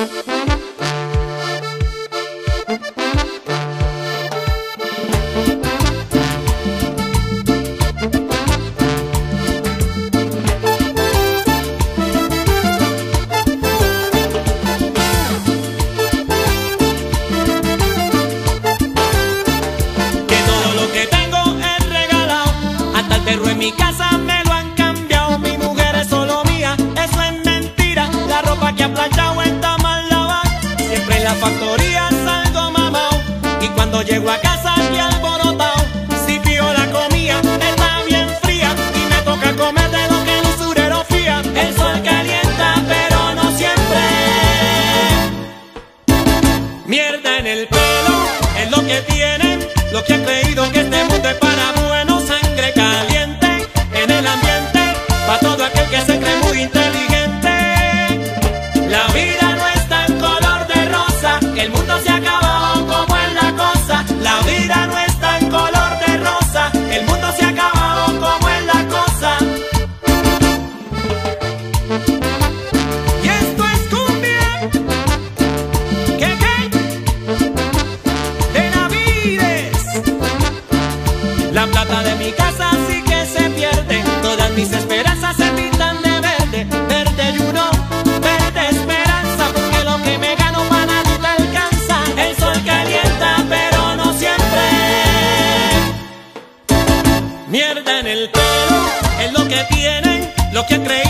Pero en mi casa me lo han cambiado. Mi mujer es solo mía, eso es mentira. La ropa que ha planchado está mal lavada. Siempre en la factoría salgo mamao, y cuando llego a casa aquí alborotao. Si pido la comida está bien fría, y me toca comer de lo que el usurero fía. El sol calienta pero no siempre. Mierda en el pelo es lo que tienen, lo que han creído que este mundo es para bueno. Sangre caliente en el ambiente, pa' todo aquel que se cree muy inteligente. La vida no está en color de rosa, el mundo se ha acabado como es la cosa. La vida no está en color de rosa, el mundo se ha acabado como es la cosa. Y esto es cumbia, ¿qué? De Navides. La plata de mi casa sí que se pierde, todas mis esperanzas se pintan de verde. Verde yuno, verde esperanza, porque lo que me gano para nadie te alcanza. El sol calienta pero no siempre. Mierda en el pelo es lo que tienen, lo que han creído